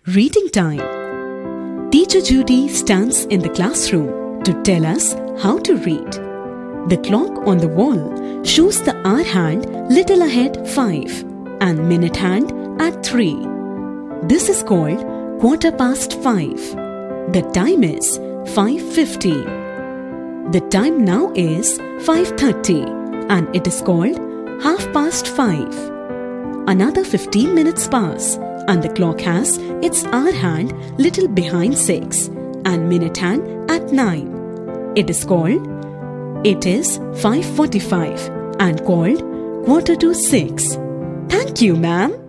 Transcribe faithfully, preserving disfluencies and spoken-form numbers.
Reading time. Teacher Judy stands in the classroom to tell us how to read. The clock on the wall shows the hour hand little ahead five and minute hand at three. This is called quarter past five. The time is five fifty. The time now is five thirty and it is called half past five. Another fifteen minutes pass and the clock has its hour hand little behind six and minute hand at nine. It is called, it is five forty-five and called quarter to six. Thank you, ma'am.